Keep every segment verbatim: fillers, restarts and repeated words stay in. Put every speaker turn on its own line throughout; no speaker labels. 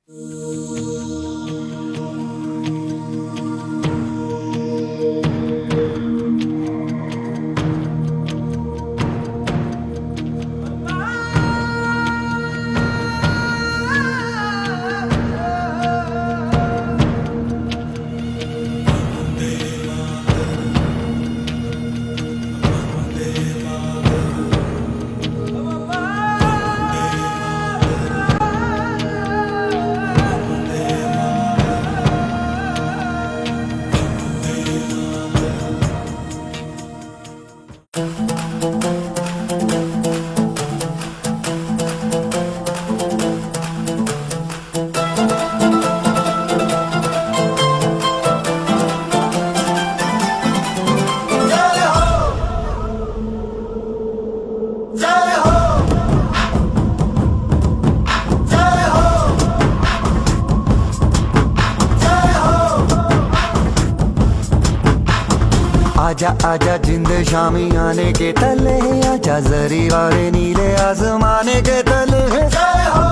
आजा आजा जिंद शामी आने के तले, आजा जरी वाले नीले आसमाने के तले। जय हो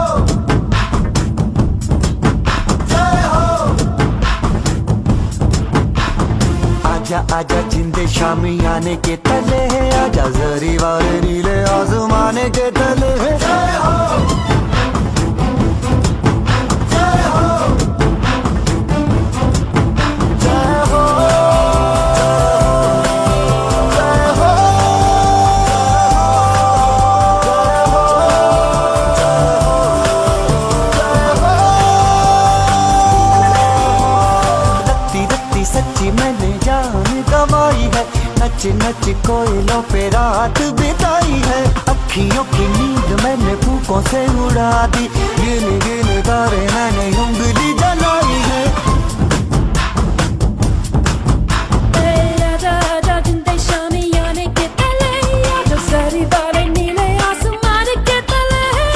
जय हो। आजा आजा जिंद शामी आने के तले, आजा जरी वाले नीले आसमाने के तले। जय हो नच नच कोयलों पे रात बिताई है, अखियों की नींद मैंने फूकों से उड़ा दी, गिन गिन तारे मैंने उंगली जलाई है। आजा आजा जिंदे शामी आने के तले, आजा सारी तारे नीले आसमान के तले।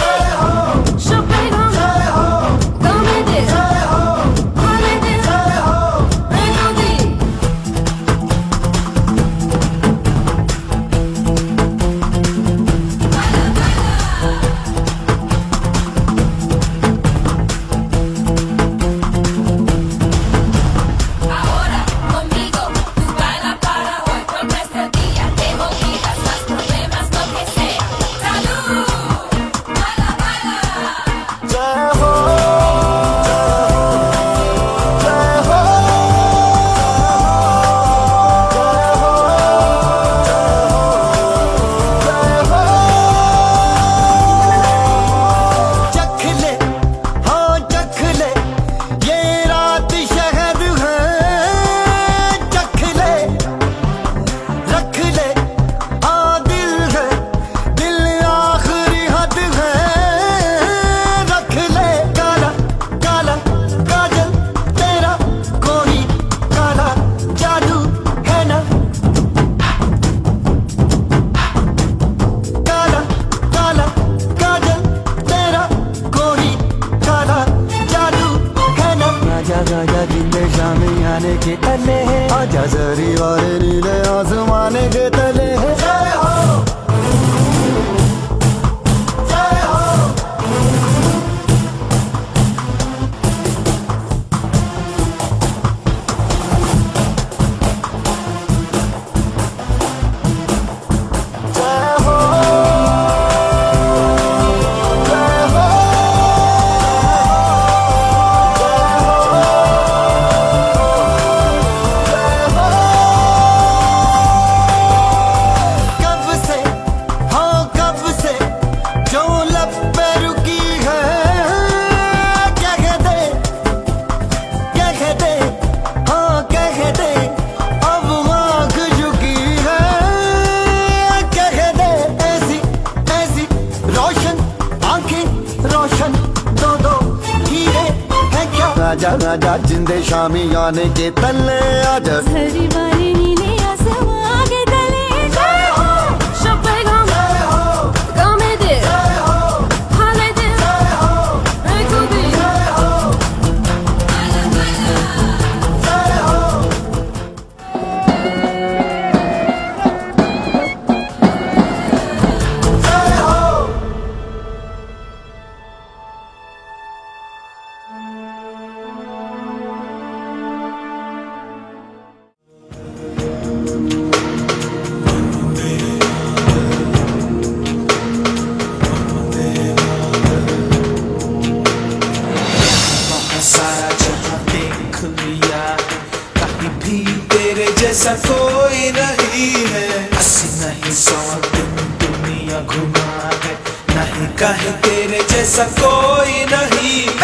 के तले, आजा जरी वाले नीले आसमाने के तले। जय हो जय हो। जय हो जय हो। आजा आजा जिंदे शामी आने के तले, आजा
हरी वाली नीले आसमां के तले। जय हो शब्बे गाम जय हो गामे दे जय हो हाले दे जय हो एको भी जय हो बाला बाला जय हो। जय हो
कहीं तेरे जैसा कोई नहीं।